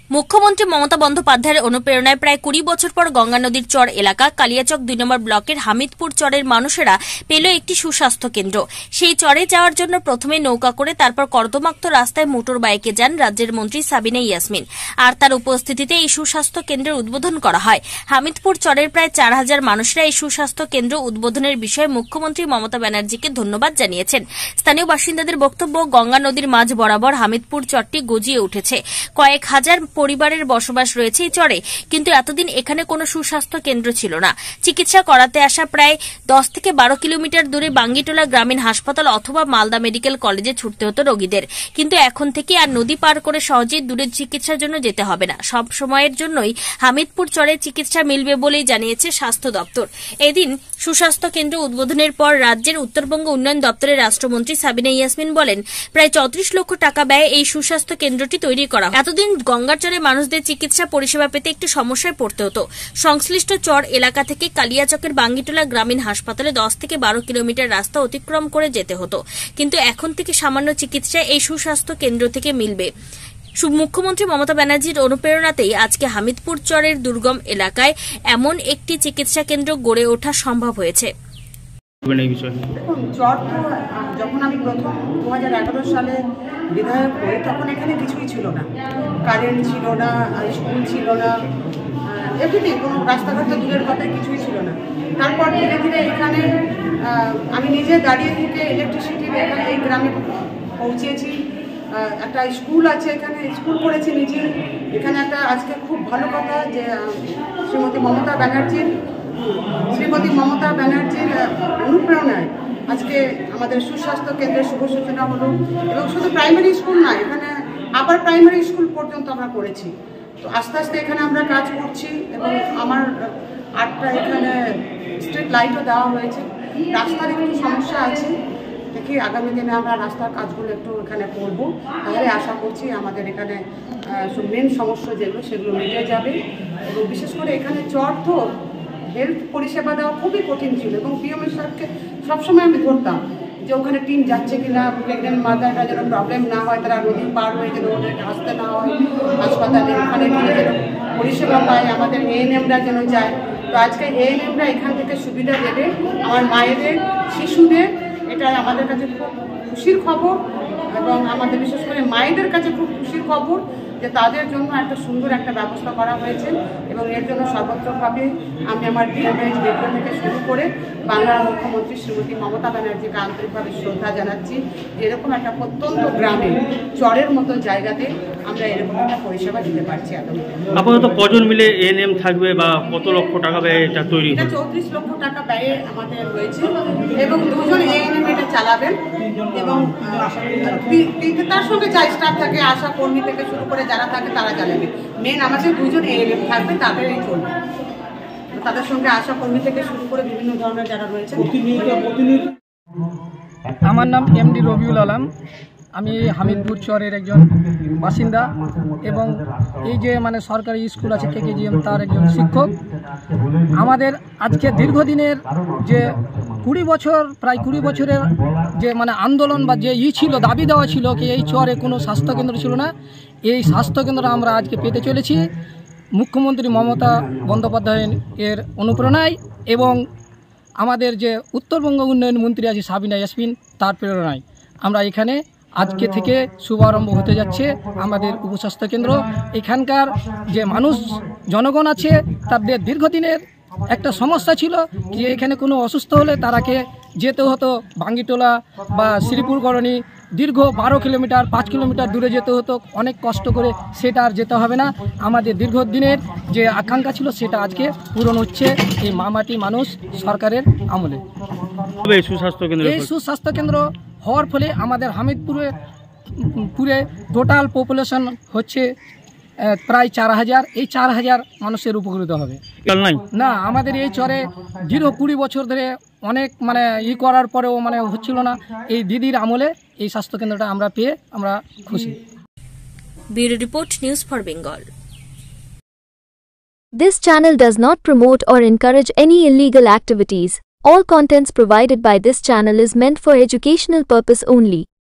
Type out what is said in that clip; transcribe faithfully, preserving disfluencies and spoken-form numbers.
মুখ্যমন্ত্রী মমতা বন্দ্যোপাধ্যায়ের অনুপ্রেরণায় প্রায় কুড়ি বছর পর গঙ্গা নদীর চর এলাকা কালিয়াচক দুই নম্বর ব্লকের হামিদপুর চরের মানুষেরা পেল একটি সুস্বাস্থ্য কেন্দ্র। সেই চরে যাওয়ার জন্য প্রথমে নৌকা করে তারপর কর্দমাক্ত রাস্তায় মোটর বাইকে যান রাজ্যের মন্ত্রী সাবিনা ইয়াসমিন। আর তার উপস্থিতিতে এই সুস্বাস্থ্য কেন্দ্রের উদ্বোধন করা হয়। হামিদপুর চরের প্রায় চার হাজার মানুষরা এই সুস্বাস্থ্য কেন্দ্র উদ্বোধনের বিষয়ে মুখ্যমন্ত্রী মমতা ব্যানার্জিকে ধন্যবাদ জানিয়েছেন। স্থানীয় বাসিন্দাদের বক্তব্য, গঙ্গা নদীর মাঝ বরাবর হামিদপুর চরটি গজিয়ে উঠেছে। কয়েক হাজার পরিবারের বসবাস রয়েছে এই চরে, কিন্তু এতদিন এখানে কোনো সুস্বাস্থ্য কেন্দ্র ছিল না। চিকিৎসা করাতে আসা প্রায় দশ থেকে বারো কিলোমিটার দূরে বাঙ্গিটোলা গ্রামীণ হাসপাতাল অথবা মালদা মেডিকেল কলেজে ছুটতে হতো রোগীদের। কিন্তু এখন থেকে আর নদী পার করে সহজেই দূরের চিকিৎসার জন্য যেতে হবে না। সব সময়ের জন্যই হামিদপুর চরে চিকিৎসা মিলবে বলেই জানিয়েছে স্বাস্থ্য দপ্তর। এদিন সুস্বাস্থ্য কেন্দ্র উদ্বোধনের পর রাজ্যের উত্তরবঙ্গ উন্নয়ন দপ্তরের রাষ্ট্রমন্ত্রী সাবিনা ইয়াসমিন বলেন, প্রায় চৌত্রিশ লক্ষ টাকা ব্যয়ে এই সুস্বাস্থ্য কেন্দ্রটি তৈরি করা হয়। এতদিন গঙ্গার চরে মানুষদের চিকিৎসা পরিষেবা পেতে একটু সমস্যায় পড়তে হতো। সংশ্লিষ্ট চর এলাকা থেকে কালিয়াচকের বাঙ্গিটোলা গ্রামীণ হাসপাতালে দশ থেকে বারো কিলোমিটার রাস্তা অতিক্রম করে যেতে হতো, কিন্তু এখন থেকে সামান্য চিকিৎসা এই সুস্বাস্থ্য কেন্দ্র থেকে মিলবে। মুখ্যমন্ত্রী মমতা ব্যানার্জির অনুপ্রেরণাতেই আজকে হামিদপুর চরের দুর্গম এলাকায় এমন একটি চিকিৎসা কেন্দ্র গড়ে ওঠা সম্ভব হয়েছে। চর তো যখন আমি প্রথম দু হাজার এগারো সালে বিধায়ক হই তখন এখানে কিছুই ছিল না, কারেন্ট ছিল না, স্কুল ছিল না, এমনি কোনো রাস্তাঘাট তো দূরের কথায় কিছুই ছিল না। তারপর ধীরে ধীরে এখানে আমি নিজে দাঁড়িয়ে থেকে ইলেকট্রিসিটির এখানে এই গ্রামে পৌঁছেছি। একটা স্কুল আছে, এখানে স্কুল করেছি নিজে। এখানে একটা আজকে খুব ভালো কথা যে শ্রীমতী মমতা ব্যানার্জির শ্রীমতী মমতা ব্যানার্জির অনুপ্রেরণায় আজকে আমাদের সুস্বাস্থ্য কেন্দ্রের শুভ সূচনা হলো। এবং শুধু প্রাইমারি স্কুল নয়, এখানে আবার প্রাইমারি স্কুল পর্যন্ত আমরা করেছি। তো আস্তে আস্তে এখানে আমরা কাজ করছি এবং আমার আটটা এখানে স্ট্রিট লাইটও দেওয়া হয়েছে। রাস্তার একটু সমস্যা আছে, দেখি আগামী দিনে আমরা রাস্তার কাজগুলো একটু এখানে করব, তাহলে আশা করছি আমাদের এখানে মেন সমস্যা যেগুলো সেগুলো মিটে যাবে। এবং বিশেষ করে এখানে চর তো হেলথ পরিষেবা দেওয়া খুবই কঠিন ছিল এবং পিএমএস সাহেবকে সবসময় আমি ধরতাম যে ওখানে টিম যাচ্ছে কিনা, প্রেগনেন্ট মাদাররা যেন প্রবলেম না হয়, তারা নদী পার হয়ে যেন ওদেরকে আসতে না হয়, হাসপাতালে ওখানে গিয়ে যেন পরিষেবা পায়, আমাদের এএনএমরা যেন যায়। তো আজকে এএনএমরা এখান থেকে সুবিধা দেবে আমার মায়েদের, শিশুদের, এটা আমাদের কাছে খুব খুশির খবর এবং আমাদের বিশেষ করে মায়েদের কাছে খুব খুশির খবর যে তাদের জন্য একটা সুন্দর একটা ব্যবস্থা করা হয়েছে। এবং এর জন্য সর্বত্রভাবে আমি আমার ডিএমএইচ রেডিও থেকে শুরু করে বাংলার মুখ্যমন্ত্রী শ্রীমতী মমতা ব্যানার্জিকে আন্তরিকভাবে শ্রদ্ধা জানাচ্ছি। এরকম একটা প্রত্যন্ত গ্রামে চরের মতো জায়গাতে আমরা এরকম একটা পরিষেবা দিতে পারছি। আপাতত কজন মিলে এএনএম থাকবে বা কত লক্ষ টাকা ব্যয়ে এটা তৈরি? এটা চৌত্রিশ লক্ষ টাকা ব্যয়ে আমাদের হয়েছে এবং দুজন এএনএম এটা চালাবেন এবং তার সঙ্গে যা স্টাফ থাকে, আশা কর্মী থেকে শুরু করে যারা থাকে তারা চালাবে। মেন আমাদের দুজন এএনএম থাকবে, তাদেরই চলবে। তাদের সঙ্গে আশা কর্মী থেকে শুরু করে বিভিন্ন ধরনের যারা রয়েছে। আমার নাম এমডি রবিউল আলম, আমি হামিদপুর চরের একজন বাসিন্দা এবং এই যে মানে সরকারি স্কুল আছে কেকেজিএম তার একজন শিক্ষক। আমাদের আজকে দীর্ঘদিনের যে কুড়ি বছর প্রায় কুড়ি বছরের যে মানে আন্দোলন বা যে ই ছিল, দাবি দেওয়া ছিল কি এই চরে কোনো স্বাস্থ্যকেন্দ্র ছিল না, এই স্বাস্থ্যকেন্দ্র আমরা আজকে পেতে চলেছি মুখ্যমন্ত্রী মমতা বন্দ্যোপাধ্যায় এর অনুপ্রেরণায় এবং আমাদের যে উত্তরবঙ্গ উন্নয়ন মন্ত্রী আছে সাবিনা ইয়াসমিন তার প্রেরণায় আমরা এখানে আজকে থেকে শুভারম্ভ হতে যাচ্ছে আমাদের উপস্বাস্থ্য কেন্দ্র। এখানকার যে মানুষ জনগণ আছে তাদের দীর্ঘদিনের একটা সমস্যা ছিল যে এখানে কোনো অসুস্থ হলে তারাকে যেতে হতো বাঙ্গিটোলা বা শ্রীপুর কলোনি, দীর্ঘ বারো কিলোমিটার পাঁচ কিলোমিটার দূরে যেতে হতো অনেক কষ্ট করে, সেটা আর যেতে হবে না। আমাদের দীর্ঘদিনের যে আকাঙ্ক্ষা ছিল সেটা আজকে পূরণ হচ্ছে এই মামাটি মানুষ সরকারের আমলে। এই সুস্বাস্থ্য কেন্দ্র এই সুস্বাস্থ্য কেন্দ্র হওয়ার ফলে আমাদের হামিদপুরে পুরে টোটাল পপুলেশন হচ্ছে প্রায় চার হাজার, এই চার হাজার মানুষের উপকৃত হবে। না, আমাদের এই চরে দীর্ঘ কুড়ি বছর ধরে অনেক মানে ই করার পরেও মানে হচ্ছিল না, এই দিদির আমলে এই স্বাস্থ্যকেন্দ্রটা আমরা পেয়ে আমরা খুশি। Bureau report, news for Bengal. This channel does not promote or encourage any illegal activities. All contents provided by this channel is meant for educational purpose only.